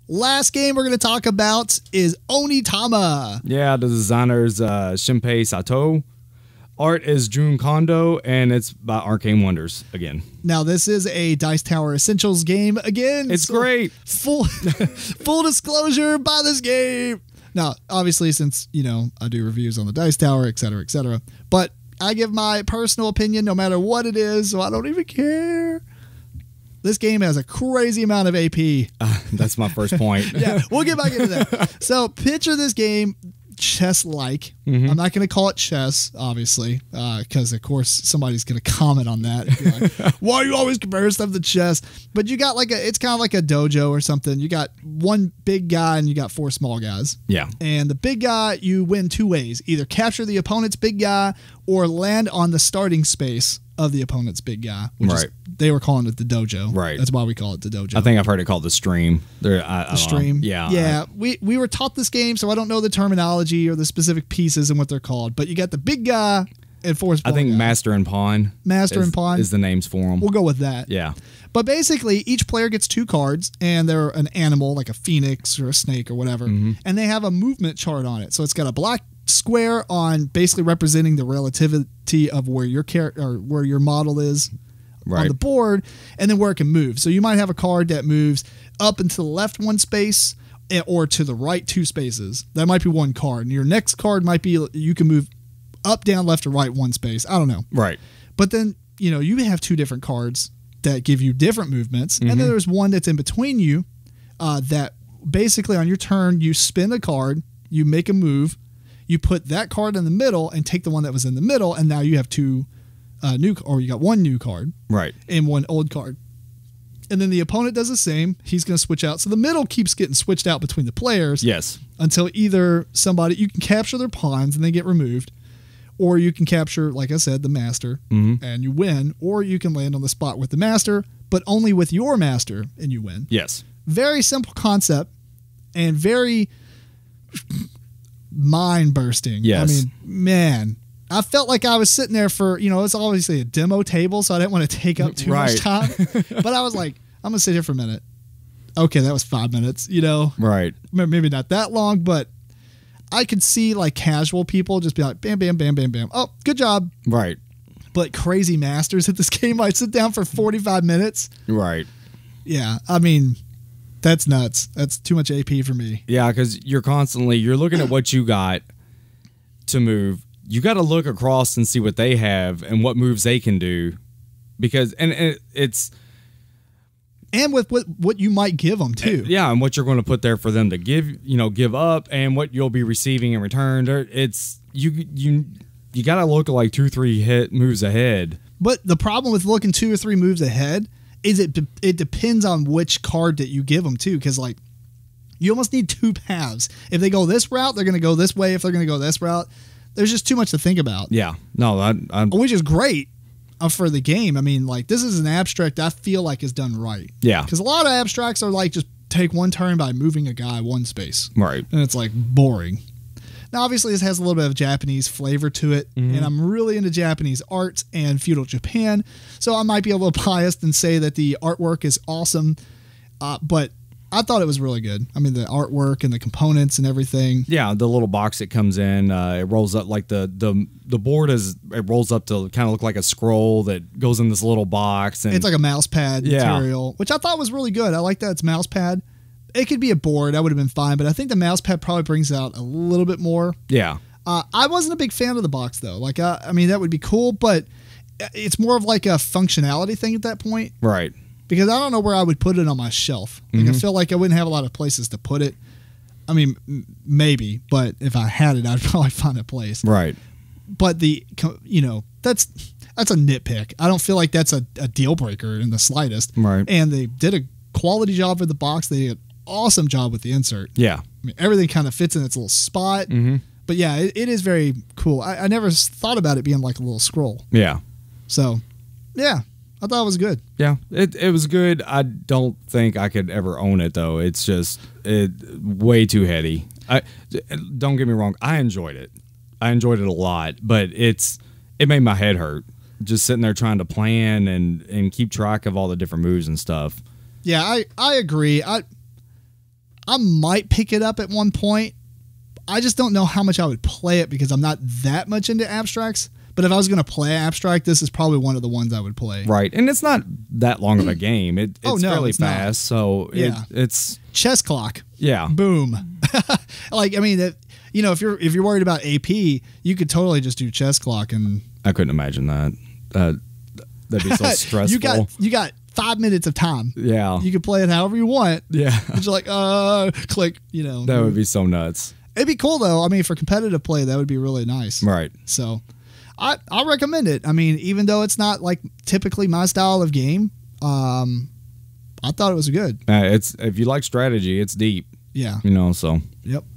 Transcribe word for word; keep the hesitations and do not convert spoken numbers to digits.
Last game we're going to talk about is Onitama. Yeah, the designer's uh, Shinpei Sato. Art is Jun Kondo, and it's by Arcane Wonders again. Now, this is a Dice Tower Essentials game again. It's so great. Full, full disclosure, buy this game. Now, obviously, since, you know, I do reviews on the Dice Tower, et cetera, et cetera. But I give my personal opinion no matter what it is, so I don't even care. This game has a crazy amount of A P. Uh, that's my first point. Yeah, we'll get back into that. So picture this game chess-like. Mm-hmm. I'm not going to call it chess, obviously, because, uh, of course, somebody's going to comment on that. And be like, why are you always comparing stuff to chess? But you got like a, it's kind of like a dojo or something. You got one big guy and you got four small guys. Yeah. And the big guy, you win two ways. Either capture the opponent's big guy or land on the starting space of the opponent's big guy. Which right. is, they were calling it the dojo. Right. That's why we call it the dojo. I think I've heard it called the stream. There, I, I The stream. Know. Yeah. Yeah. I, we, we were taught this game, so I don't know the terminology or the specific pieces and what they're called. But you got the big guy and four small I think guys. Master and Pawn. Master is, and Pawn. is the names for them. We'll go with that. Yeah. But basically, each player gets two cards, and they're an animal, like a phoenix or a snake or whatever. Mm-hmm. And they have a movement chart on it. So it's got a black square on basically representing the relativity of where your char- or where your model is right. on the board, and then where it can move. So you might have a card that moves up and to the left one space, or to the right two spaces. That might be one card. And your next card might be you can move up, down, left, or right one space. I don't know. Right. But then, you know, you have two different cards that give you different movements. Mm-hmm. And then there's one that's in between you uh, that basically on your turn, you spin a card, you make a move, you put that card in the middle and take the one that was in the middle, and now you have two uh, new, or you got one new card. Right. And one old card. And then the opponent does the same. He's going to switch out. So the middle keeps getting switched out between the players. Yes. Until either somebody, you can capture their pawns and they get removed, or you can capture, like I said, the master mm-hmm. and you win, or you can land on the spot with the master, but only with your master and you win. Yes. Very simple concept and very mind bursting. Yes. I mean, man, I felt like I was sitting there for, you know, it's obviously a demo table, so I didn't want to take up too right. much time. But I was like, I'm going to sit here for a minute. Okay, that was five minutes, you know? Right. Maybe not that long, but I could see like casual people just be like, bam, bam, bam, bam, bam. Oh, good job. Right. But crazy masters at this game might sit down for forty-five minutes. Right. Yeah, I mean, that's nuts. That's too much A P for me. Yeah, because you're constantly, you're looking at what you got to move. You got to look across and see what they have and what moves they can do. Because, and it, it's... And with what, what you might give them, too. Yeah, and what you're going to put there for them to give, you know, give up, and what you'll be receiving in return. It's, you, you, you got to look like two, three hit moves ahead. But the problem with looking two or three moves ahead is it de- it depends on which card that you give them, too. Because, like, you almost need two paths. If they go this route, they're going to go this way. If they're going to go this route, there's just too much to think about. Yeah. No, I, I, which is great uh, for the game. I mean, like, this is an abstract I feel like is done right. Yeah. Because a lot of abstracts are like just take one turn by moving a guy one space. Right. And it's like boring. Now, obviously, this has a little bit of Japanese flavor to it, mm-hmm. and I'm really into Japanese art and feudal Japan, so I might be a little biased and say that the artwork is awesome, uh, but I thought it was really good. I mean, the artwork and the components and everything. Yeah, the little box it comes in, uh, it rolls up like the the the board is it rolls up to kind of look like a scroll that goes in this little box, and it's like a mouse pad yeah. material, which I thought was really good. I like that it's mouse pad. It could be a board, that would have been fine, but I think the mouse pad probably brings out a little bit more. Yeah. Uh, I wasn't a big fan of the box though. Like, uh, I mean, that would be cool, but it's more of like a functionality thing at that point. Right. Because I don't know where I would put it on my shelf. Like, mm-hmm. I feel like I wouldn't have a lot of places to put it. I mean, m- maybe, but if I had it, I'd probably find a place. Right. But the, you know, that's that's a nitpick. I don't feel like that's a, a deal breaker in the slightest. Right. And they did a quality job with the box. They did an awesome job with the insert. Yeah. I mean, everything kind of fits in its little spot. Mm-hmm. But yeah, it, it is very cool. I, I never thought about it being like a little scroll. Yeah. So, yeah. I thought it was good. Yeah, it it was good. I don't think I could ever own it though. It's just it way too heady. I don't get me wrong. I enjoyed it. I enjoyed it a lot, but it's it made my head hurt just sitting there trying to plan and and keep track of all the different moves and stuff. Yeah, I I agree. I I might pick it up at one point. I just don't know how much I would play it because I'm not that much into abstracts. But if I was going to play abstract, this is probably one of the ones I would play. Right. And it's not that long of a game. It, it's Oh, no, fairly it's not. fast. So Yeah. it, it's, Chess clock. yeah. Boom. Like, I mean, that, you know, if you're if you're worried about A P, you could totally just do chess clock and I couldn't imagine that. Uh, that'd be so stressful. you got you got five minutes of time. yeah. You can play it however you want. yeah. But you're like, uh, click. You know, That would be so nuts. it'd be cool though. I mean, for competitive play, that would be really nice. Right. So, I I recommend it. I mean, even though it's not like typically my style of game, um, I thought it was good. Uh, it's if you like strategy, it's deep. Yeah. You know, so Yep.